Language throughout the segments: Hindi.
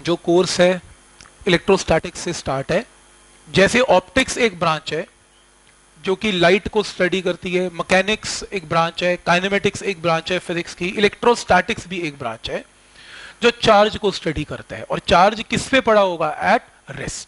जो कोर्स है इलेक्ट्रोस्टैटिक्स से स्टार्ट है। जैसे ऑप्टिक्स एक ब्रांच है जो कि लाइट को स्टडी करती है, मैकेनिक्स एक ब्रांच है, काइनेमेटिक्स एक ब्रांच है फिजिक्स की, इलेक्ट्रोस्टैटिक्स भी एक ब्रांच है जो चार्ज को स्टडी करता है। और चार्ज किस पे पड़ा होगा? At rest.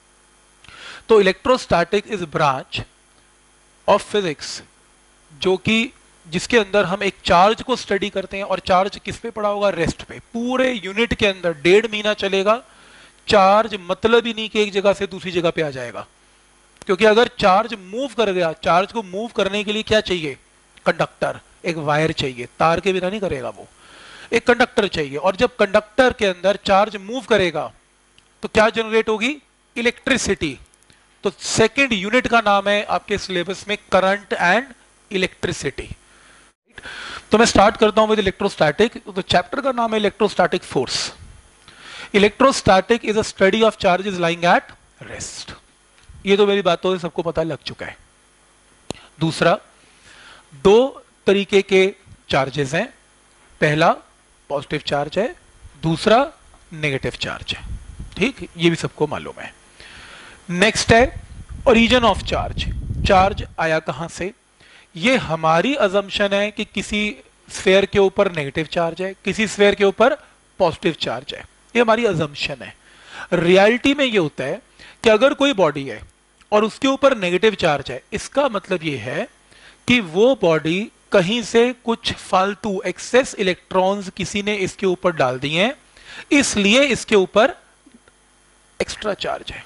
तो electrostatic is branch of physics जो कि जिसके अंदर हम एक चार्ज को स्टडी करते हैं। और चार्ज किस पे पड़ा होगा? रेस्ट पे। पूरे यूनिट के अंदर 1.5 महीना चलेगा चार्ज, मतलब ही नहीं कि एक जगह से दूसरी जगह पे आ जाएगा, क्योंकि अगर चार्ज मूव कर गया, चार्ज को मूव करने के लिए क्या चाहिए? कंडक्टर, एक वायर चाहिए, तार के बिना नहीं करेगा वो, एक कंडक्टर चाहिए। और जब कंडक्टर के अंदर चार्ज मूव करेगा तो क्या जनरेट होगी? इलेक्ट्रिसिटी। तो सेकंड यूनिट का नाम है आपके सिलेबस में करंट एंड इलेक्ट्रिसिटी। तो मैं स्टार्ट करता हूं विद इलेक्ट्रोस्टैटिक। तो चैप्टर का नाम है electrostatic force. Electrostatic is a study of charges lying at rest. ये तो मेरी बातों से सबको पता लग चुका है। दूसरा, दो तरीके के चार्जेस हैं। पहला पॉजिटिव चार्ज है, दूसरा नेगेटिव चार्ज है। ठीक, ये भी सबको मालूम है। नेक्स्ट है ओरिजिन ऑफ चार्ज। चार्ज आया कहां से? ये हमारी अजम्पशन है कि किसी स्फेयर के ऊपर नेगेटिव चार्ज है, किसी स्फेयर के ऊपर पॉजिटिव चार्ज है। ये हमारी अजम्पशन है। रियलिटी में ये होता है कि अगर कोई बॉडी है और उसके ऊपर नेगेटिव चार्ज है, इसका मतलब ये है कि वो बॉडी कहीं से कुछ फालतू एक्सेस इलेक्ट्रॉन्स किसी ने इसके ऊपर डाल दिए हैं, इसलिए इसके ऊपर एक्स्ट्रा चार्ज है।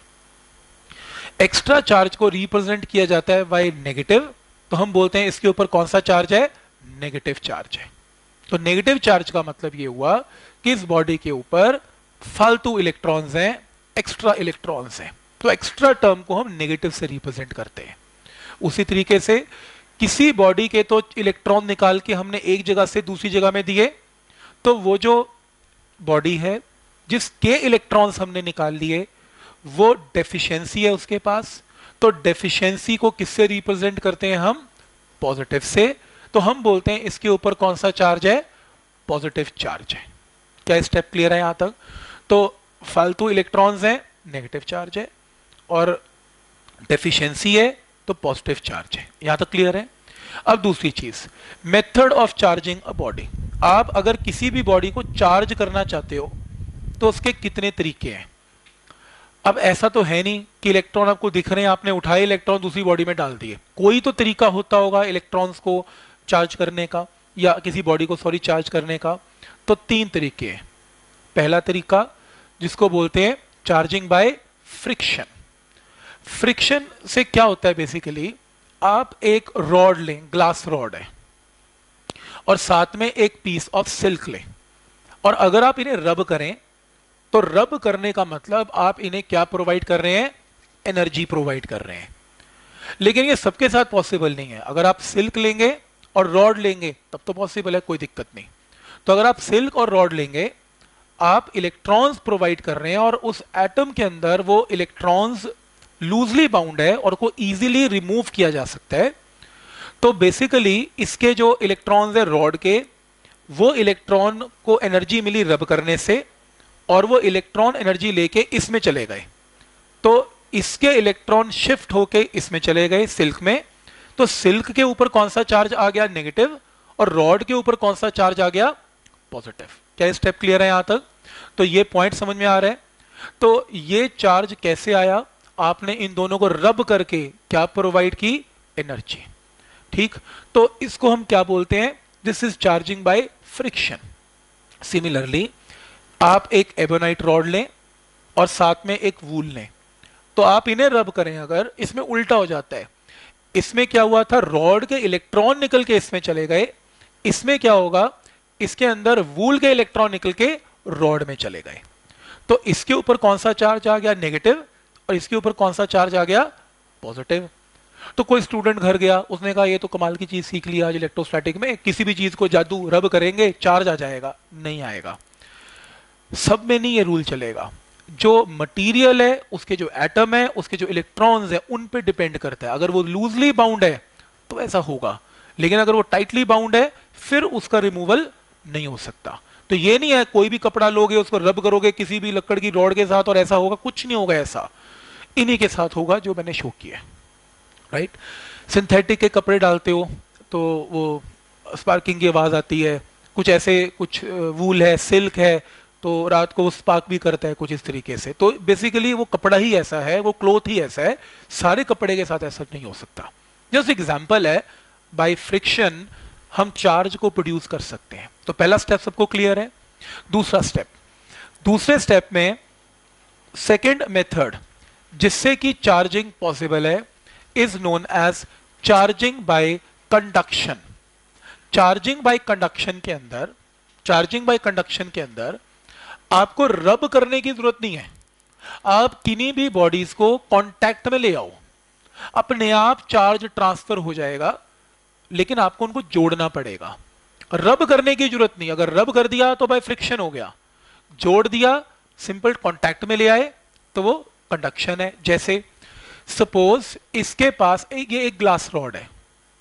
एक्स्ट्रा चार्ज को रिप्रेजेंट किया जाता है बाय नेगेटिव। तो हम बोलते हैं इसके ऊपर कौन सा चार्ज है? नेगेटिव चार्ज है। तो नेगेटिव चार्ज का मतलब ये हुआ कि इस बॉडी के ऊपर फालतू इलेक्ट्रॉन्स हैं, एक्स्ट्रा इलेक्ट्रॉन्स हैं। तो एक्स्ट्रा टर्म को हम नेगेटिव से रिप्रेजेंट करते हैं। उसी तरीके से किसी बॉडी के तो इलेक्ट्रॉन निकाल के हमने एक जगह से दूसरी जगह में दिए, तो वो जो बॉडी है जिसके इलेक्ट्रॉन्स हमने निकाल लिए वो डेफिशिएंसी है उसके पास। तो डेफिशिएंसी को किससे रिप्रेजेंट करते हैं हम? पॉजिटिव से। तो हम बोलते हैं इसके ऊपर कौन सा चार्ज है? पॉजिटिव चार्ज है। क्या स्टेप क्लियर है यहां तक? तो फालतू इलेक्ट्रॉन्स हैं, नेगेटिव चार्ज है, और डेफिशिएंसी है तो पॉजिटिव चार्ज है। यहां तक क्लियर है? अब दूसरी चीज, method of charging a body. आप अगर किसी भी बॉडी को चार्ज करना चाहते हो तो उसके कितने तरीके हैं? अब ऐसा तो है नहीं कि इलेक्ट्रॉन आपको दिख रहे हैं, आपने उठाए इलेक्ट्रॉन दूसरी बॉडी में डाल दिए। कोई तो तरीका होता होगा इलेक्ट्रॉन्स को चार्ज करने का, या किसी बॉडी को चार्ज करने का। तो 3 तरीके हैं। पहला तरीका जिसको बोलते हैं चार्जिंग बाय फ्रिक्शन। फ्रिक्शन से क्या होता है? बेसिकली आप एक रॉड लें, ग्लास रॉड है, और साथ में एक पीस ऑफ सिल्क लें, और अगर आप इन्हें रब करें तो रब करने का मतलब आप इन्हें क्या प्रोवाइड कर रहे हैं? एनर्जी प्रोवाइड कर रहे हैं। लेकिन ये सबके साथ पॉसिबल नहीं है। अगर आप सिल्क लेंगे और रॉड लेंगे तब तो पॉसिबल है, कोई दिक्कत नहीं। तो अगर आप सिल्क और रॉड लेंगे, आप इलेक्ट्रॉन्स प्रोवाइड कर रहे हैं, और उस एटम के अंदर वो इलेक्ट्रॉन्स लूजली बाउंड है और को इजीली रिमूव किया जा सकता है। तो बेसिकली इसके जो इलेक्ट्रॉन्स है रॉड के, वो इलेक्ट्रॉन को एनर्जी मिली रब करने से, और वो इलेक्ट्रॉन एनर्जी लेके इसमें चले गए। तो इसके इलेक्ट्रॉन शिफ्ट होके इसमें चले गए सिल्क में। तो सिल्क के ऊपर कौन सा चार्ज आ गया? नेगेटिव। और रॉड के ऊपर कौन सा चार्ज आ गया? पॉजिटिव। क्या स्टेप क्लियर है यहां तक? तो ये पॉइंट समझ में आ रहा है? तो ये चार्ज कैसे आया? आपने इन दोनों को रब करके क्या प्रोवाइड की? एनर्जी। ठीक, तो इसको हम क्या बोलते हैं? This is charging by friction. Similarly आप एक एबोनाइट रॉड लें और साथ में एक वूल लें, तो आप इन्हें रब करें, अगर इसमें उल्टा हो जाता है। इसमें क्या हुआ था? रॉड के इलेक्ट्रॉन निकल के इसमें चले गए। इसमें क्या होगा? इसके अंदर वूल के इलेक्ट्रॉन निकल के रॉड में चले गए। तो इसके ऊपर कौन सा चार्ज आ गया? नेगेटिव। और इसके ऊपर कौन सा चार्ज आ गया? पॉजिटिव। तो कोई स्टूडेंट घर गया, उसने कहा ये तो कमाल की चीज सीख ली आज इलेक्ट्रोस्टैटिक में, किसी भी चीज को जादू रब करेंगे चार्ज आ जाएगा। नहीं आएगा, सब में नहीं ये रूल चलेगा। जो मटेरियल है, उसके जो एटम है, उसके जो इलेक्ट्रॉन्स है, उन पे डिपेंड करता है। अगर वो लूजली बाउंड है तो ऐसा होगा, लेकिन अगर वो टाइटली बाउंड है फिर उसका रिमूवल नहीं हो सकता। तो ये नहीं है कोई भी कपड़ा लोगे उसको रब करोगे किसी भी लकड़ की रॉड के साथ और ऐसा होगा, कुछ नहीं होगा ऐसा, इन्हीं के साथ होगा जो मैंने शो किया, राइट। सिंथेटिक के कपड़े डालते हो तो वो स्पार्किंग की आवाज आती है, कुछ ऐसे, कुछ वूल है, सिल्क है, तो रात को वो स्पार्क भी करता है कुछ इस तरीके से। तो बेसिकली वो कपड़ा ही ऐसा है, वो क्लोथ ही ऐसा है, सारे कपड़े के साथ ऐसा नहीं हो सकता। जस्ट एग्जांपल है, बाय फ्रिक्शन हम चार्ज को प्रोड्यूस कर सकते हैं। तो पहला स्टेप सबको क्लियर है। दूसरा स्टेप, दूसरे स्टेप में सेकेंड मेथड जिससे कि चार्जिंग पॉसिबल है is known as charging by conduction. Charging by conduction के अंदर, चार्जिंग बाय कंडक्शन के अंदर आपको रब करने की जरूरत नहीं है। आप किन्हीं भी बॉडीज को कांटेक्ट में ले आओ, अपने आप चार्ज ट्रांसफर हो जाएगा, लेकिन आपको उनको जोड़ना पड़ेगा। रब करने की जरूरत नहीं, अगर रब कर दिया तो बाय फ्रिक्शन हो गया, जोड़ दिया, सिंपल कांटेक्ट में ले आए तो वो कंडक्शन है। जैसे सपोज इसके पास ये एक ग्लास रॉड है,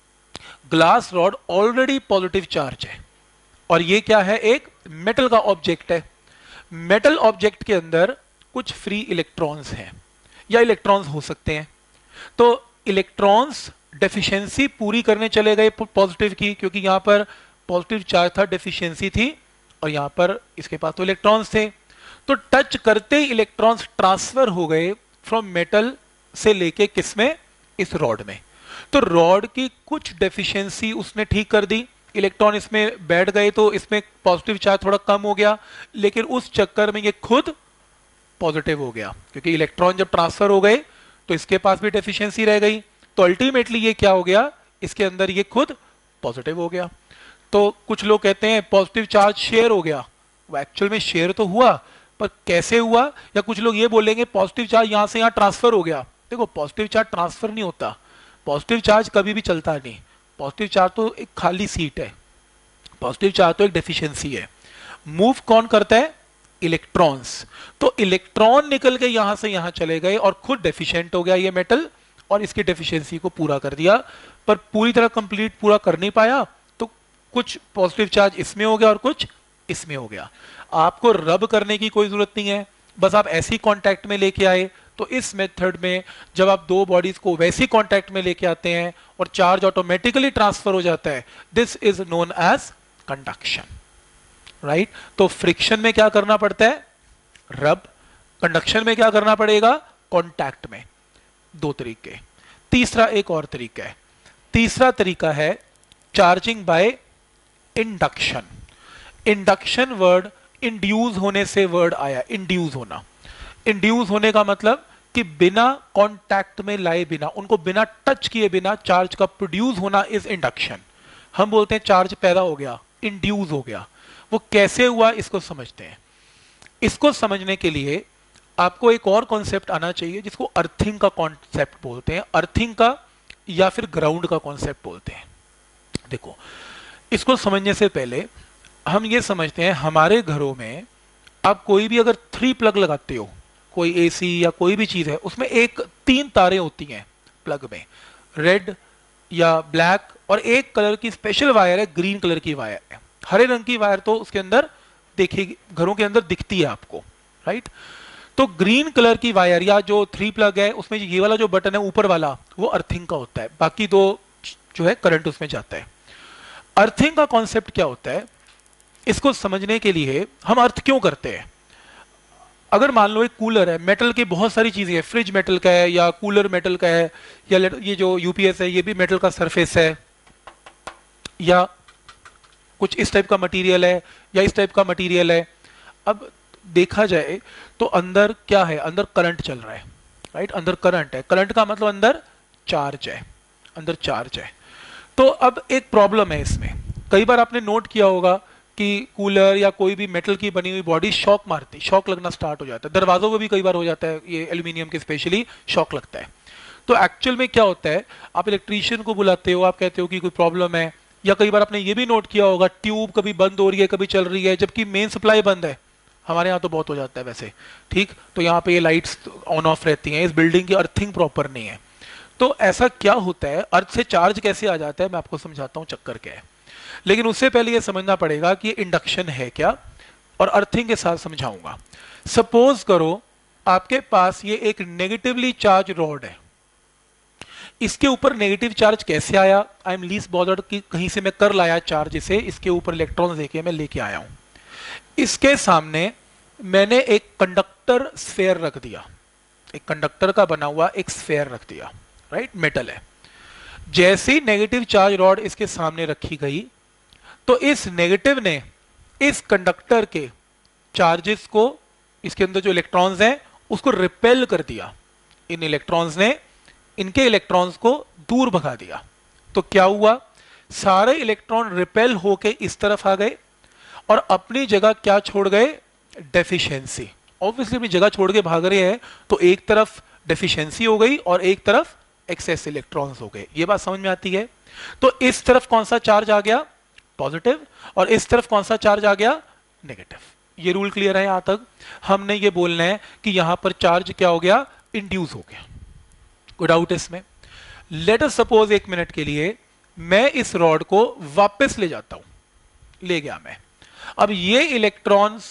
glass rod already positive charge है, और ये क्या है, एक मेटल का ऑब्जेक्ट है। मेटल ऑब्जेक्ट के अंदर कुछ फ्री इलेक्ट्रॉन्स हैं या इलेक्ट्रॉन्स हो सकते हैं। तो इलेक्ट्रॉन्स डेफिशिएंसी पूरी करने चले गए पॉजिटिव की, क्योंकि यहां पर पॉजिटिव चार्ज था, डेफिशिएंसी थी, और यहां पर इसके पास तो इलेक्ट्रॉन्स थे। तो टच करते ही इलेक्ट्रॉन्स ट्रांसफर हो गए फ्रॉम मेटल से लेके किसमें, इस रॉड में। तो रॉड की कुछ डेफिशिएंसी उसने ठीक कर दी, इलेक्ट्रॉन इसमें बैठ गए तो इसमें पॉजिटिव चार्ज थोड़ा कम हो गया, लेकिन उस चक्कर में ये खुद पॉजिटिव हो गया, क्योंकि इलेक्ट्रॉन जब ट्रांसफर हो गए तो इसके पास भी डेफिशिएंसी रह गई। तो अल्टीमेटली ये क्या हो गया, इसके अंदर ये खुद पॉजिटिव हो गया। तो कुछ लोग कहते हैं पॉजिटिव चार्ज शेयर हो गया, वो एक्चुअल में शेयर तो हुआ, पर कैसे हुआ, या कुछ लोग ये बोलेंगे पॉजिटिव चार्ज यहां से यहां ट्रांसफर हो गया। देखो पॉजिटिव चार्ज ट्रांसफर नहीं होता, पॉजिटिव चार्ज कभी भी चलता नहीं, पॉजिटिव चार्ज तो एक खाली सीट है, पॉजिटिव चार्ज तो एक डेफिशिएंसी है। मूव कौन करता है, इलेक्ट्रॉन्स। तो इलेक्ट्रॉन निकल के यहां से यहां चले गए और खुद डेफिशिएंट हो गया ये मेटल, और इसकी डेफिशिएंसी को पूरा कर दिया, पर पूरी तरह कंप्लीट पूरा कर नहीं पाया, तो कुछ पॉजिटिव चार्ज इसमें हो गया और कुछ इसमें हो गया। आपको रब करने की कोई जरूरत नहीं है, बस आप ऐसी कांटेक्ट में लेके आए। तो इस मेथड में जब आप दो बॉडीज को वैसी कांटेक्ट में लेके आते हैं और चार्ज ऑटोमेटिकली ट्रांसफर हो जाता है, this is known as conduction, right. तो फ्रिक्शन में क्या करना पड़ता है, रब। कंडक्शन में क्या करना पड़ेगा, कांटेक्ट में। दो तरीके। तीसरा एक और तरीका है, तीसरा तरीका है charging by induction. Induction word induce होने से वर्ड आया, इंड्यूस होना। इंड्यूस होने का मतलब कि बिना कांटेक्ट में लाए बिना, उनको बिना टच किए बिना चार्ज का प्रोड्यूस होना इज इंडक्शन। हम बोलते हैं चार्ज पैदा हो गया, इंड्यूस हो गया। वो कैसे हुआ इसको समझते हैं। इसको समझने के लिए आपको एक और कॉन्सेप्ट आना चाहिए जिसको अर्थिंग का कॉन्सेप्ट बोलते हैं, अर्थिंग का या फिर ग्राउंड का कॉन्सेप्ट बोलते हैं। देखो इसको समझने से पहले हम ये समझते हैं, हमारे घरों में आप कोई भी अगर 3 प्लग लगाते हो, कोई एसी या कोई भी चीज है, उसमें एक 3 तारें होती हैं प्लग में, रेड या ब्लैक, और एक कलर की स्पेशल वायर है, ग्रीन कलर की वायर है। हरे रंग की वायर तो उसके अंदर देखिए घरों के अंदर दिखती है आपको, राइट। तो ग्रीन कलर की वायर या जो 3 प्लग है उसमें ये वाला जो बटन है ऊपर वाला वो अर्थिंग का होता है, बाकी दो जो है करंट उसमें जाता है। अर्थिंग का कॉन्सेप्ट क्या होता है, इसको समझने के लिए हम अर्थ क्यों करते हैं। अगर मान लो एक कूलर है, मेटल की बहुत सारी चीजें हैं, फ्रिज मेटल का है या कूलर मेटल का है, या ये जो यूपीएस है ये भी मेटल का सरफेस है, या कुछ इस टाइप का मटेरियल है या इस टाइप का मटेरियल है। अब देखा जाए तो अंदर क्या है, अंदर करंट चल रहा है, राइट। अंदर करंट है, करंट का मतलब अंदर चार्ज है, अंदर चार्ज है। तो अब एक प्रॉब्लम है इसमें, कई बार आपने नोट किया होगा कि कूलर या कोई भी मेटल की बनी हुई बॉडी शॉक मारती, शॉक लगना स्टार्ट हो जाता है। दरवाजों में भी कई बार हो जाता है, ये एल्यूमिनियम के स्पेशली शॉक लगता है। तो एक्चुअल में क्या होता है, आप इलेक्ट्रीशियन को बुलाते हो, आप कहते हो कि कोई प्रॉब्लम है, या कई बार आपने ये भी नोट किया होगा ट्यूब कभी बंद हो रही है कभी चल रही है, जबकि मेन सप्लाई बंद है। हमारे यहाँ तो बहुत हो जाता है वैसे, ठीक। तो यहाँ पे ये लाइट्स ऑन ऑफ रहती हैं, इस बिल्डिंग की अर्थिंग प्रॉपर नहीं है। तो ऐसा क्या होता है, अर्थ से चार्ज कैसे आ जाता है, मैं आपको समझाता हूँ चक्कर क्या है। लेकिन उससे पहले ये समझना पड़ेगा कि इंडक्शन है क्या। और अर्थिंग के साथ समझाऊंगा। सपोज करो आपके पास ये एक नेगेटिवली चार्ज रॉड है, इसके ऊपर नेगेटिव चार्ज कैसे आया, आई एम लीस्ट बॉदर्ड कि कहीं से मैं कर लाया चार्ज इसे, इसके ऊपर इलेक्ट्रॉन देके मैं लेके आया हूं। इसके सामने मैंने एक कंडक्टर स्फेयर रख दिया, एक कंडक्टर का बना हुआ एक स्फेयर रख दिया, राइट, मेटल है। जैसे ही नेगेटिव चार्ज रॉड इसके सामने रखी गई तो इस नेगेटिव ने इस कंडक्टर के चार्जेस को, इसके अंदर जो इलेक्ट्रॉन्स हैं उसको रिपेल कर दिया। इन इलेक्ट्रॉन्स ने इनके इलेक्ट्रॉन्स को दूर भगा दिया। तो क्या हुआ, सारे इलेक्ट्रॉन रिपेल होके इस तरफ आ गए और अपनी जगह क्या छोड़ गए, डेफिशिएंसी। ऑब्वियसली अपनी जगह छोड़ के भाग रहे हैं तो एक तरफ डेफिशिएंसी हो गई और एक तरफ एक्सेस इलेक्ट्रॉन्स हो गए। ये बात समझ में आती है। तो इस तरफ कौन सा चार्ज आ गया, पॉजिटिव, और इस तरफ कौन सा चार्ज आ गया, नेगेटिव। ये रूल क्लियर है यहां तक। हमने ये बोलना है कि यहां पर चार्ज क्या हो गया, इंड्यूस हो गया। कोई डाउट इसमें? लेट अस सपोज एक मिनट के लिए मैं इस रॉड को वापस ले जाता हूं, ले गया मैं। अब ये इलेक्ट्रॉन्स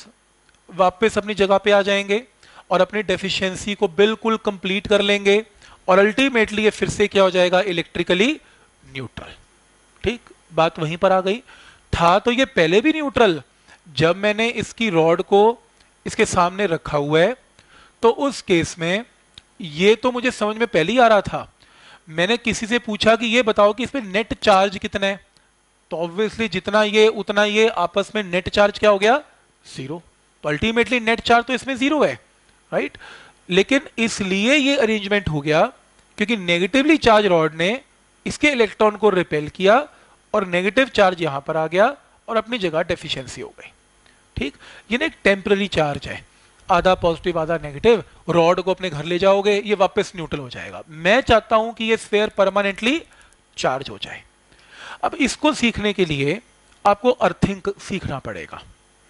वापस अपनी जगह पे आ जाएंगे और अपनी डेफिशिएंसी को बिल्कुल कंप्लीट कर लेंगे और अल्टीमेटली ये फिर से क्या हो जाएगा, इलेक्ट्रिकली न्यूट्रल। ठीक, बात वहीं पर आ गई। था तो ये पहले भी न्यूट्रल, जब मैंने इसकी रॉड को इसके सामने रखा हुआ है तो उस केस में ये तो मुझे समझ में पहले ही आ रहा था। मैंने किसी से पूछा कि ये बताओ कि इसमें नेट चार्ज कितना है, तो ऑब्वियसली जितना ये उतना ये, आपस में नेट चार्ज क्या हो गया, जीरो। तो अल्टीमेटली नेट चार्ज तो इसमें जीरो है, राइट। लेकिन इसलिए ये अरेंजमेंट हो गया क्योंकि नेगेटिवली चार्ज रॉड ने इसके इलेक्ट्रॉन को रिपेल किया और नेगेटिव चार्ज यहां पर आ गया और अपनी जगह डेफिशिएंसी हो गई। ठीक, ये ना एक टेम्पररी चार्ज है, आधा पॉजिटिव आधा नेगेटिव। रॉड को अपने घर ले जाओगे, ये वापस न्यूट्रल हो जाएगा। मैं चाहता हूं कि ये स्फीयर परमानेंटली चार्ज हो जाए। अब इसको सीखने के लिए आपको अर्थिंग सीखना पड़ेगा।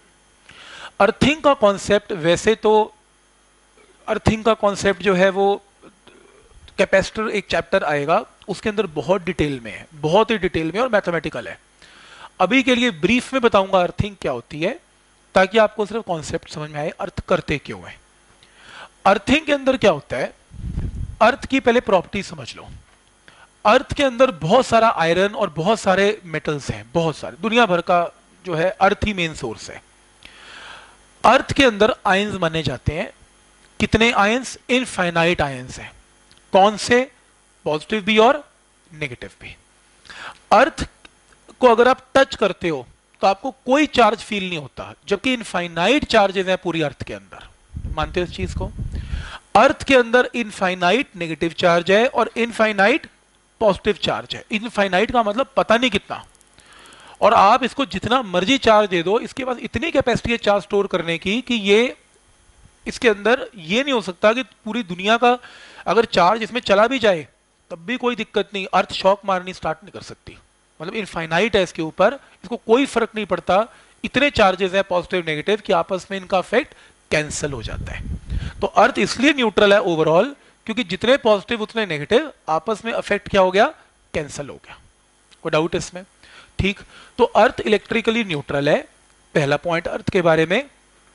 अर्थिंग का कॉन्सेप्ट, वैसे तो अर्थिंग का कॉन्सेप्ट जो है वो कैपेसिटर एक चैप्टर आएगा, उसके अंदर बहुत डिटेल में है, बहुत ही डिटेल में और मैथमेटिकल है। अभी के लिए ब्रीफ में बताऊंगा अर्थिंग क्या होती है, ताकि आपको सिर्फ कॉन्सेप्ट समझ में आए, अर्थ करते क्यों है। अर्थिंग के अंदर क्या होता है, अर्थ की पहले प्रॉपर्टी समझ लो। अर्थ के अंदर बहुत सारा आयरन और बहुत सारे मेटल्स हैं, बहुत सारे, दुनिया भर का जो है अर्थ ही मेन सोर्स है। अर्थ के अंदर आयंस माने जाते हैं। कितने आयंस, इनफाइनाइट आयंस हैं। कौन से, पॉजिटिव भी और नेगेटिव भी। अर्थ को अगर आप टच करते हो तो आपको कोई चार्ज फील नहीं होता, जबकि इनफाइनाइट चार्जेस हैं पूरी अर्थ के अंदर। मानते हो इस चीज को? अर्थ के अंदर इनफाइनाइट नेगेटिव चार्ज है और इनफाइनाइट पॉजिटिव चार्ज है। इनफाइनाइट का मतलब पता नहीं कितना, और आप इसको जितना मर्जी चार्ज दे दो, इसके पास इतनी कैपेसिटी है चार्ज स्टोर करने की कि ये, इसके अंदर ये नहीं हो सकता कि पूरी दुनिया का अगर चार्ज इसमें चला भी जाए तब भी कोई दिक्कत नहीं, अर्थ शॉक मारनी स्टार्ट नहीं कर सकती। मतलब इनफाइनाइट है इसके ऊपर, इसको कोई फर्क नहीं पड़ता, इतने चार्जेस हैं पॉजिटिव नेगेटिव कि आपस में इनका इफेक्ट कैंसिल हो जाता है। तो अर्थ इसलिए न्यूट्रल है ओवरऑल, क्योंकि जितने पॉजिटिव उतने नेगेटिव आपस में इफेक्ट क्या हो गया, कैंसिल हो गया। कोई डाउट इसमें? ठीक, तो अर्थ इलेक्ट्रिकली न्यूट्रल है। पहला पॉइंट अर्थ के बारे में।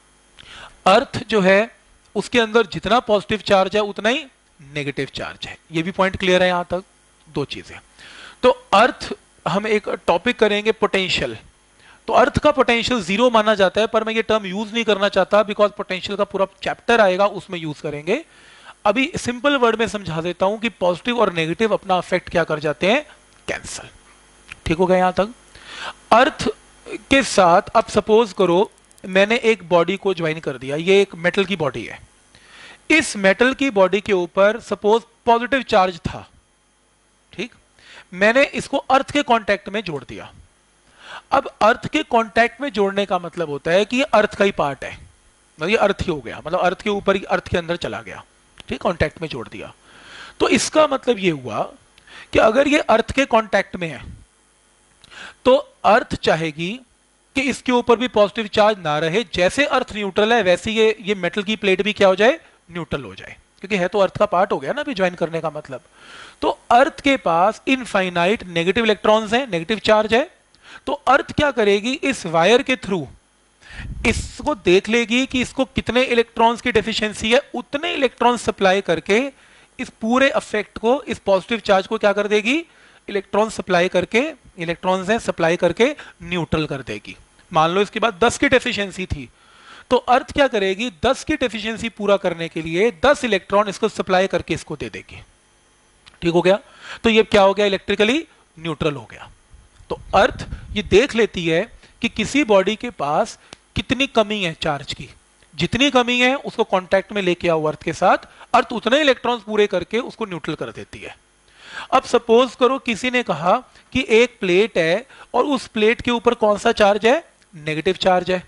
अर्थ जो है उसके अंदर जितना पॉजिटिव चार्ज है उतना ही नेगेटिव चार्ज है। ये भी पॉइंट क्लियर है यहां तक? दो चीजें। तो अर्थ, हम एक टॉपिक करेंगे पोटेंशियल। तो अर्थ का पोटेंशियल जीरो माना जाता है, पर मैं ये टर्म यूज नहीं करना चाहता बिकॉज पोटेंशियल का पूरा चैप्टर आएगा, उसमें यूज करेंगे। अभी सिंपल वर्ड में समझा देता हूं कि पॉजिटिव और नेगेटिव अपना इफेक्ट क्या कर जाते हैं, कैंसल। ठीक हो गया यहां तक? अर्थ के साथ अब सपोज करो मैंने एक बॉडी को ज्वाइन कर दिया, ये एक मेटल की बॉडी है। इस मेटल की बॉडी के ऊपर सपोज पॉजिटिव चार्ज था, ठीक, मैंने इसको अर्थ के कांटेक्ट में जोड़ दिया। अब अर्थ के कांटेक्ट में जोड़ने का मतलब होता है कि ये अर्थ का ही पार्ट है, मतलब ये अर्थ ही हो गया, मतलब अर्थ के ऊपर ही, अर्थ के अंदर चला गया। ठीक, कांटेक्ट में जोड़ दिया। तो इसका मतलब ये हुआ कि अगर ये अर्थ के कांटेक्ट में है तो अर्थ चाहेगी कि इसके ऊपर भी पॉजिटिव चार्ज ना रहे। जैसे अर्थ न्यूट्रल है वैसे ये मेटल की प्लेट भी क्या हो जाए, न्यूट्रल हो जाए, क्योंकि है तो अर्थ का पार्ट हो गया ना अभी ज्वाइन करने का मतलब। तो अर्थ के पास इनफाइनाइट नेगेटिव इलेक्ट्रॉन्स हैं, नेगेटिव चार्ज है। तो अर्थ क्या करेगी, इस वायर के थ्रू इसको देख लेगी कि इसको कितने इलेक्ट्रॉन्स की डेफिशिएंसी है, उतने इलेक्ट्रॉन सप्लाई करके इस पूरे अफेक्ट को, इस पॉजिटिव चार्ज को क्या कर देगी, इलेक्ट्रॉन सप्लाई करके, इलेक्ट्रॉन्स हैं सप्लाई करके न्यूट्रल कर देगी। मान लो इसके बाद 10 की डेफिशिएंसी थी, तो अर्थ क्या करेगी, 10 की डेफिशिएंसी पूरा करने के लिए 10 इलेक्ट्रॉन इसको सप्लाई करके इसको दे देगी। ठीक हो गया? तो ये क्या हो गया, इलेक्ट्रिकली न्यूट्रल हो गया। तो अर्थ ये देख लेती है कि किसी बॉडी के पास कितनी कमी है चार्ज की, जितनी कमी है उसको कांटेक्ट में लेके आओ अर्थ के साथ, अर्थ उतने इलेक्ट्रॉन्स पूरे करके उसको न्यूट्रल कर देती है। अब सपोज करो किसी ने कहा कि एक प्लेट है और उस प्लेट के ऊपर कौन सा चार्ज है, नेगेटिव चार्ज है,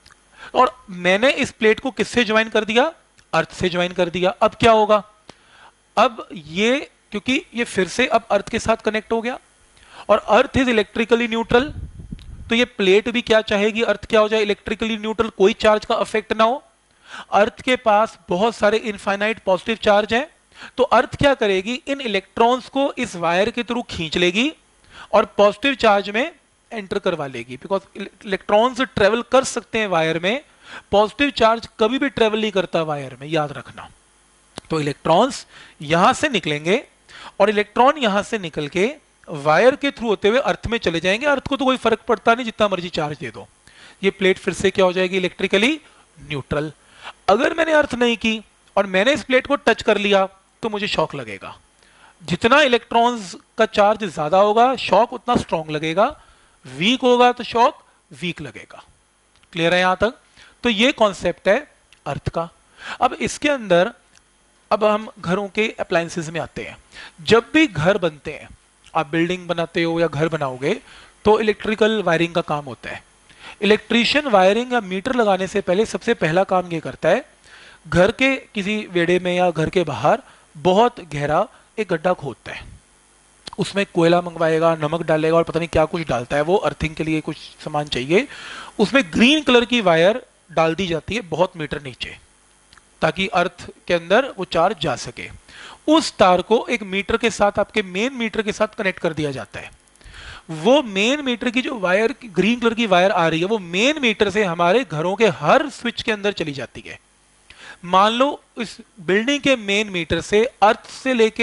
और मैंने इस प्लेट को किससे ज्वाइन कर दिया, अर्थ से ज्वाइन कर दिया। अब क्या होगा, अब ये क्योंकि ये फिर से अब अर्थ के साथ कनेक्ट हो गया और अर्थ इज इलेक्ट्रिकली न्यूट्रल, तो ये प्लेट भी क्या चाहेगी, अर्थ क्या हो जाए, इलेक्ट्रिकली न्यूट्रल, कोई चार्ज का अफेक्ट ना हो। अर्थ के पास बहुत सारे इनफाइनाइट पॉजिटिव चार्ज हैं, तो अर्थ क्या करेगी, इन इलेक्ट्रॉन्स को इस वायर के थ्रू खींच लेगी और पॉजिटिव चार्ज में एंटर करवा लेगी। बिकॉज इलेक्ट्रॉन्स ट्रेवल कर सकते हैं वायर में, पॉजिटिव चार्ज कभी भी ट्रेवल नहीं करता वायर में, याद रखना। तो इलेक्ट्रॉन्स यहां से निकलेंगे और इलेक्ट्रॉन यहां से निकल के वायर के थ्रू होते हुए अर्थ में चले जाएंगे। अर्थ को तो कोई फर्क पड़ता नहीं, जितना मर्जी चार्ज दे दो, ये प्लेट फिर से क्या हो जाएगी, इलेक्ट्रिकली न्यूट्रल। अगर मैंने अर्थ नहीं की और मैंने इस प्लेट को टच कर लिया तो मुझे शॉक लगेगा। जितना इलेक्ट्रॉन्स का चार्ज ज्यादा होगा शॉक उतना स्ट्रॉन्ग लगेगा, वीक होगा तो शॉक वीक लगेगा। क्लियर है यहां तक? तो ये कॉन्सेप्ट है अर्थ का। अब इसके अंदर अब हम घरों के अप्लायंसेस में आते हैं। जब भी घर बनते हैं, आप बिल्डिंग बनाते हो या घर बनाओगे, तो इलेक्ट्रिकल वायरिंग का काम होता है। इलेक्ट्रीशियन वायरिंग या मीटर लगाने से पहले सबसे पहला काम ये करता है, घर के किसी वेड़े में या घर के बाहर बहुत गहरा एक गड्ढा खोदता है, उसमें कोयला मंगवाएगा, नमक डालेगा और पता नहीं क्या कुछ डालता है, वो अर्थिंग के लिए कुछ सामान चाहिए। उसमें ग्रीन कलर की वायर डाल दी जाती है बहुत मीटर नीचे, ताकि अर्थ के अंदर वो चार्ज जा सके। उस तार को एक मीटर के साथ, आपके मेन मीटर के साथ कनेक्ट कर दिया जाता है। वो मेन मीटर की जो वायर, ग्रीन कलर की वायर आ रही है, वो मेन मीटर से हमारे घरों के हर स्विच के अंदर चली जाती है। मान लो इस बिल्डिंग के मेन मीटर से, अर्थ से लेके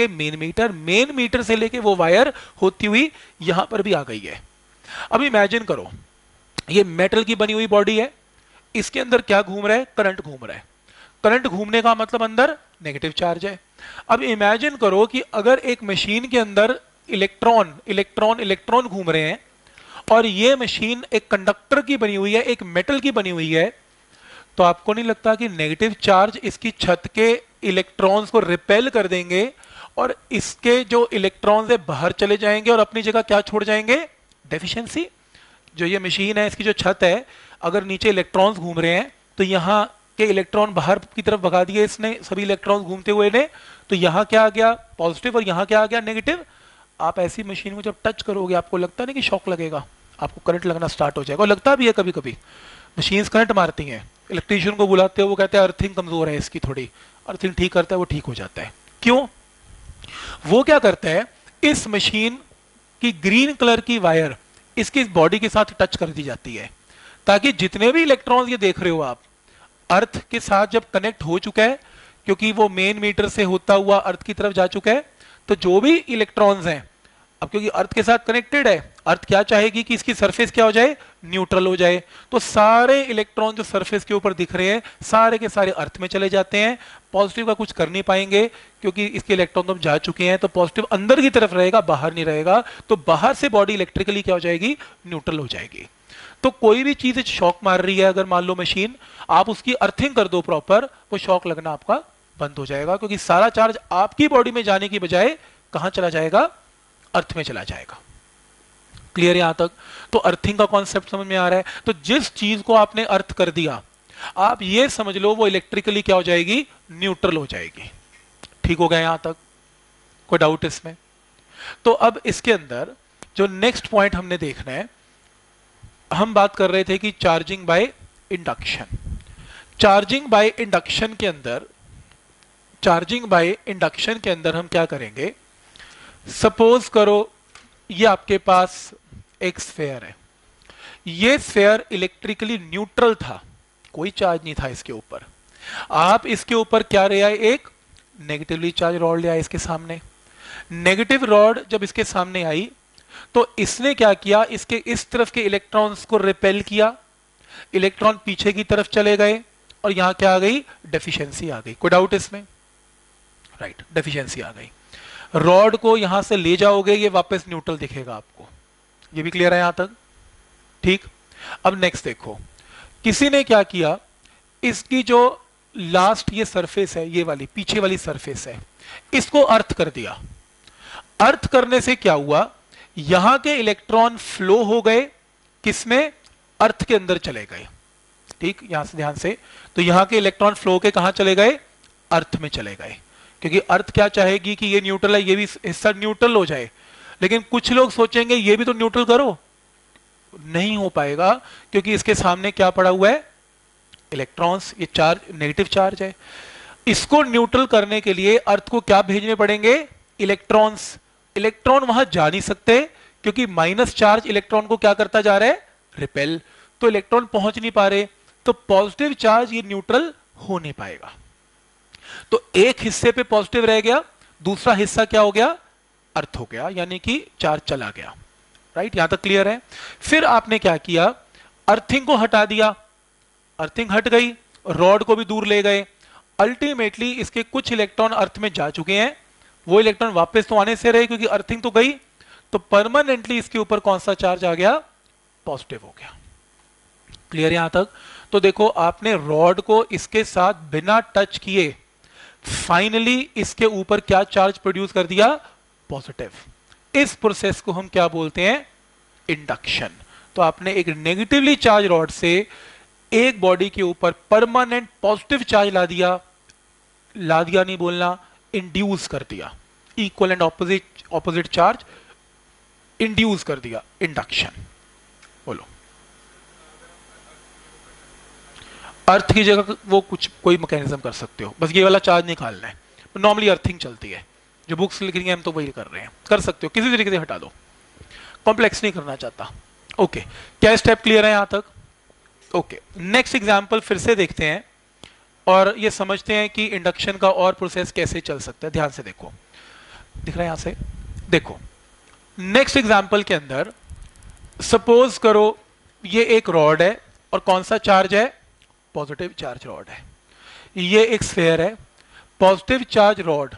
मेन मीटर से लेके वो वायर होती हुई यहां पर भी आ गई है। अब इमेजिन करो, ये मेटल की बनी हुई बॉडी है, इसके अंदर क्या घूम रहा है, करंट घूम रहा है। करंट घूमने का मतलब अंदर नेगेटिव चार्ज है। अब इमेजिन करो कि अगर एक मशीन के अंदर इलेक्ट्रॉन घूम रहे हैं और ये मशीन एक कंडक्टर की बनी हुई है, एक मेटल की बनी हुई है, तो आपको नहीं लगता कि नेगेटिव चार्ज इसकी छत के इलेक्ट्रॉन्स को रिपेल कर देंगे और इसके जो इलेक्ट्रॉन्स है बाहर चले जाएंगे और अपनी जगह क्या छोड़ जाएंगे, डेफिशिएंसी। जो ये मशीन है, इसकी जो छत है, अगर नीचे इलेक्ट्रॉन्स घूम रहे हैं तो यहाँ के इलेक्ट्रॉन बाहर की तरफ भगा दिए इसने, सभी इलेक्ट्रॉन्स घूमते हुए ने, तो यहाँ क्या आ गया, पॉजिटिव, और यहाँ क्या आ गया, नेगेटिव। आप ऐसी मशीन को जब टच करोगे आपको लगता नहीं कि शॉक लगेगा, आपको करंट लगना स्टार्ट हो जाएगा। और लगता भी है, कभी कभी मशीन्स करंट मारती हैं, इलेक्ट्रीशियन को बुलाते हो, वो कहते हैं अर्थिंग कमजोर है इसकी, थोड़ी अर्थिंग ठीक करता है, वो ठीक हो जाता है। क्यों? वो क्या करता है, इस मशीन की ग्रीन कलर की वायर इसकी बॉडी के साथ टच कर दी जाती है, ताकि जितने भी इलेक्ट्रॉन्स ये देख रहे हो आप, अर्थ के साथ जब कनेक्ट हो चुका है, क्योंकि वो मेन मीटर से होता हुआ अर्थ की तरफ जा चुका है, तो जो भी इलेक्ट्रॉन्स हैं, अब क्योंकि अर्थ के साथ कनेक्टेड है, अर्थ क्या चाहेगी कि इसकी सरफेस क्या हो जाए, न्यूट्रल हो जाए। तो सारे इलेक्ट्रॉन जो सरफेस के ऊपर दिख रहे हैं, सारे के सारे अर्थ में चले जाते हैं। पॉजिटिव का कुछ कर नहीं पाएंगे, क्योंकि इसके इलेक्ट्रॉन तो जा चुके हैं, तो पॉजिटिव अंदर की तरफ रहेगा, बाहर नहीं रहेगा। तो बाहर से बॉडी इलेक्ट्रिकली क्या हो जाएगी, न्यूट्रल हो जाएगी। तो कोई भी चीज शॉक मार रही है, अगर मान लो मशीन, आप उसकी अर्थिंग कर दो प्रॉपर, वो शॉक लगना आपका बंद हो जाएगा, क्योंकि सारा चार्ज आपकी बॉडी में जाने की बजाय कहां चला जाएगा, अर्थ में चला जाएगा। क्लियर यहां तक? तो अर्थिंग का कॉन्सेप्ट समझ में आ रहा है? तो जिस चीज को आपने अर्थ कर दिया, आप ये समझ लो वो इलेक्ट्रिकली क्या हो जाएगी, न्यूट्रल हो जाएगी। ठीक हो गया यहां तक? कोई डाउट इसमें? तो अब इसके अंदर जो नेक्स्ट पॉइंट हमने देखना है, हम बात कर रहे थे कि charging by induction. Charging by induction के अंदर हम क्या करेंगे, सपोज करो ये आपके पास एक स्फेयर है, ये स्फेयर इलेक्ट्रिकली न्यूट्रल था, कोई चार्ज नहीं था इसके ऊपर। आप इसके ऊपर क्या ले आए, एक नेगेटिवली चार्ज रॉड ले आए इसके सामने। नेगेटिव रॉड जब इसके सामने आई तो इसने क्या किया, इसके इस तरफ के इलेक्ट्रॉन्स को रिपेल किया, इलेक्ट्रॉन पीछे की तरफ चले गए और यहां क्या आ गई, डेफिशिएंसी आ गई। कोई डाउट इसमें? राइट, डेफिशिएंसी आ गई। रॉड को यहां से ले जाओगे ये वापस न्यूट्रल दिखेगा आपको। ये भी क्लियर है यहां तक? ठीक। अब नेक्स्ट देखो, किसी ने क्या किया, इसकी जो लास्ट ये सरफेस है, ये वाली पीछे वाली सरफेस है, इसको अर्थ कर दिया। अर्थ करने से क्या हुआ, यहां के इलेक्ट्रॉन फ्लो हो गए, किसमें, अर्थ के अंदर चले गए। ठीक, यहां से ध्यान से, तो यहां के इलेक्ट्रॉन फ्लो के कहां चले गए, अर्थ में चले गए। क्योंकि अर्थ क्या चाहेगी कि ये न्यूट्रल है, ये भी हिस्सा न्यूट्रल हो जाए। लेकिन कुछ लोग सोचेंगे ये भी तो न्यूट्रल करो, नहीं हो पाएगा, क्योंकि इसके सामने क्या पड़ा हुआ है, इलेक्ट्रॉन्स, ये चार्ज, नेगेटिव चार्ज है। इसको न्यूट्रल करने के लिए अर्थ को क्या भेजने पड़ेंगे, इलेक्ट्रॉन्स। इलेक्ट्रॉन वहां जा नहीं सकते, क्योंकि माइनस चार्ज इलेक्ट्रॉन को क्या करता जा रहा है, रिपेल। तो इलेक्ट्रॉन पहुंच नहीं पा रहे, तो पॉजिटिव चार्ज ये न्यूट्रल हो नहीं पाएगा। तो एक हिस्से पे पॉजिटिव रह गया, दूसरा हिस्सा क्या हो गया, अर्थ हो गया, यानी कि चार्ज चला गया। राइट, यहां तक क्लियर है? फिर आपने क्या किया, अर्थिंग को हटा दिया, अर्थिंग हट गई, रॉड को भी दूर ले गए। अल्टीमेटली इसके कुछ इलेक्ट्रॉन अर्थ में जा चुके हैं, वो इलेक्ट्रॉन वापस तो आने से रहे क्योंकि अर्थिंग तो गई, तो परमानेंटली इसके ऊपर कौन सा चार्ज आ गया, पॉजिटिव हो गया। क्लियर यहां तक? तो देखो, आपने रॉड को इसके साथ बिना टच किए फाइनली इसके ऊपर क्या चार्ज प्रोड्यूस कर दिया, पॉजिटिव। इस प्रोसेस को हम क्या बोलते हैं, इंडक्शन। तो आपने एक नेगेटिवली चार्ज रॉड से एक बॉडी के ऊपर परमानेंट पॉजिटिव चार्ज ला दिया नहीं बोलना, इंड्यूस कर दिया, equal and opposite charge induce कर दिया, इंडक्शन। बोलो, अर्थ की जगह वो कुछ कोई मैकेनिज्म कर सकते हो, बस ये वाला चार्ज निकालना है। नॉर्मली अर्थिंग चलती है, जो बुक्स लिख रही हैं हम तो वही कर रहे हैं, कर सकते हो, किसी तरीके से हटा दो, कॉम्प्लेक्स नहीं करना चाहता। ओके, क्या स्टेप क्लियर है यहां तक? ओके, नेक्स्ट एग्जांपल फिर से देखते हैं और ये समझते हैं कि इंडक्शन का और प्रोसेस कैसे चल सकता है। ध्यान से देखो, दिख रहा है यहां से, देखो नेक्स्ट एग्जांपल के अंदर सपोज करो ये एक रॉड है और कौन सा चार्ज है, पॉजिटिव चार्ज रॉड है। ये एक स्फीयर है, positive charge rod,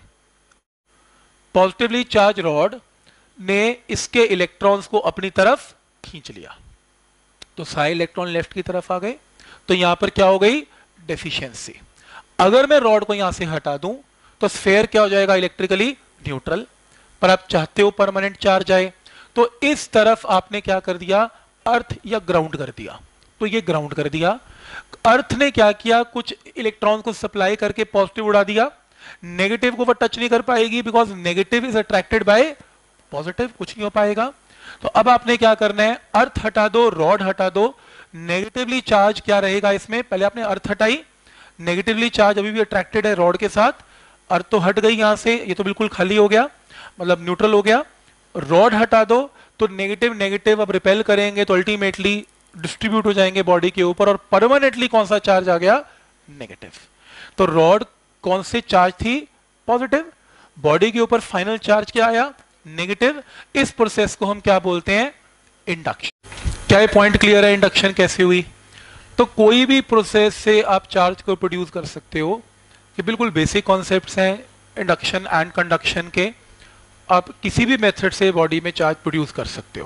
positively charge rod ने इसके इलेक्ट्रॉन्स को अपनी तरफ खींच लिया, तो सारे इलेक्ट्रॉन लेफ्ट की तरफ आ गए, तो यहां पर क्या हो गई, डेफिशिएंसी। अगर मैं रॉड को यहां से हटा दूं तो स्फीयर क्या हो जाएगा, इलेक्ट्रिकली न्यूट्रल। पर आप चाहते हो परमानेंट चार्ज आए, तो इस तरफ आपने क्या कर दिया, अर्थ या ग्राउंड कर दिया, तो ये ग्राउंड कर दिया। अर्थ ने क्या किया, कुछ इलेक्ट्रॉन को सप्लाई करके पॉजिटिव उड़ा दिया, नेगेटिव को वो टच नहीं कर पाएगी, because negative is attracted by positive, कुछ नहीं हो पाएगा। तो अब आपने क्या करना है, अर्थ हटा दो, रॉड हटा दो, नेगेटिवली चार्ज क्या रहेगा इसमें, पहले आपने अर्थ हटाई, नेगेटिवली चार्ज अभी भी अट्रैक्टेड है रॉड के साथ, अर्थ तो हट गई यहां से, ये तो बिल्कुल खाली हो गया, मतलब न्यूट्रल हो गया। रॉड हटा दो तो नेगेटिव नेगेटिव अब रिपेल करेंगे, तो अल्टीमेटली डिस्ट्रीब्यूट हो जाएंगे बॉडी के ऊपर, और परमानेंटली कौन सा चार्ज आ गया, नेगेटिव। तो रॉड कौन से चार्ज थी, पॉजिटिव, बॉडी के ऊपर फाइनल चार्ज क्या आया, नेगेटिव। इस प्रोसेस को हम क्या बोलते हैं, इंडक्शन। क्या ये पॉइंट क्लियर है, इंडक्शन कैसे हुई? तो कोई भी प्रोसेस से आप चार्ज को प्रोड्यूस कर सकते हो, ये बिल्कुल बेसिक कॉन्सेप्ट्स हैं इंडक्शन एंड कंडक्शन के। आप किसी भी मेथड से बॉडी में चार्ज प्रोड्यूस कर सकते हो।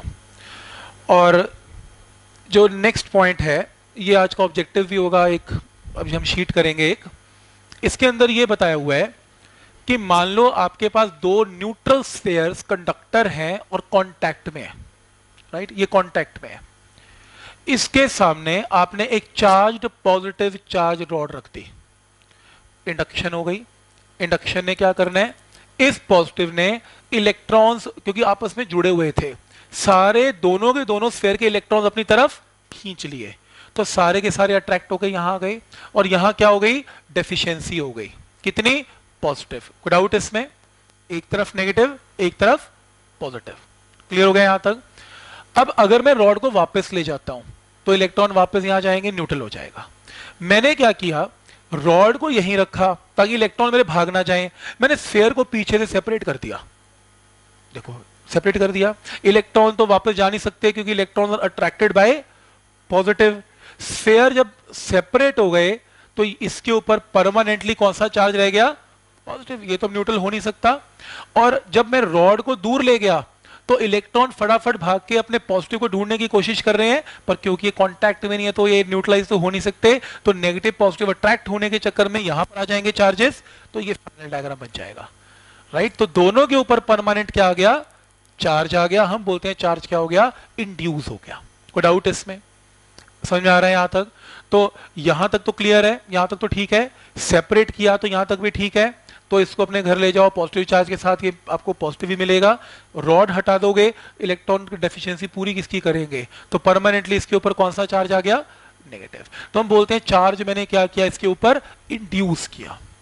और जो नेक्स्ट पॉइंट है, ये आज का ऑब्जेक्टिव भी होगा, एक अभी हम शीट करेंगे एक, इसके अंदर ये बताया हुआ है कि मान लो आपके पास दो न्यूट्रल स्फीयर्स कंडक्टर हैं और कांटेक्ट में है, राइट, ये कांटेक्ट में है। इसके सामने आपने एक चार्ज्ड पॉजिटिव चार्ज रॉड रख दी, इंडक्शन हो गई। इंडक्शन ने क्या करना है, इस पॉजिटिव ने इलेक्ट्रॉन्स, क्योंकि आपस में जुड़े हुए थे, सारे दोनों के दोनों स्फीयर के इलेक्ट्रॉन्स अपनी तरफ खींच लिए, तो सारे के सारे अट्रैक्ट हो गए, यहां आ गए, और यहां क्या हो गई, डेफिशिएंसी हो गई, कितनी, पॉजिटिव। कोई डाउट इसमें, एक तरफ नेगेटिव एक तरफ पॉजिटिव, क्लियर हो गया यहां तक? अब अगर मैं रॉड को वापस ले जाता हूं, तो इलेक्ट्रॉन वापस यहां जाएंगे, न्यूट्रल हो जाएगा। मैंने क्या किया, रॉड को यहीं रखा ताकि इलेक्ट्रॉन मेरे भाग ना जाए। मैंने स्फीयर को पीछे से सेपरेट कर दिया, देखो सेपरेट कर दिया। इलेक्ट्रॉन तो वापस जा नहीं सकते क्योंकि electron are attracted by positive. Sphere जब सेपरेट हो गए तो इसके ऊपर परमानेंटली कौन सा चार्ज रह गया, पॉजिटिव। ये तो न्यूट्रल हो नहीं सकता। और जब मैं रॉड को दूर ले गया तो इलेक्ट्रॉन फटाफट भाग के अपने पॉजिटिव को ढूंढने की कोशिश कर रहे हैं, पर क्योंकि ये कांटेक्ट में नहीं है तो ये न्यूट्रलाइज तो हो नहीं सकते, तो नेगेटिव पॉजिटिव अट्रैक्ट होने के चक्कर में यहां पर आ जाएंगे चार्जेस, तो ये फाइनल डायग्राम बन जाएगा। राइट, तो दोनों के ऊपर परमानेंट क्या आ गया, चार्ज आ गया। हम बोलते हैं चार्ज क्या हो गया, इंड्यूस हो गया। कोई डाउट इसमें, समझ में आ रहा है यहां तक? तो यहां तक तो क्लियर है, यहां तक तो ठीक है। सेपरेट किया तो यहां तक भी ठीक है, तो इसको अपने घर ले जाओ पॉजिटिव चार्ज के साथ, ये आपको पॉजिटिव ही मिलेगा। रॉड हटा दोगे, इलेक्ट्रॉन की डेफिशिएंसी पूरी किसकी करेंगे, तो परमानेंटली इसके ऊपर कौन सा चार्ज आ गया, नेगेटिव। तो हम बोलते हैं चार्ज मैंने क्या किया, इसके ऊपर इंड्यूस किया।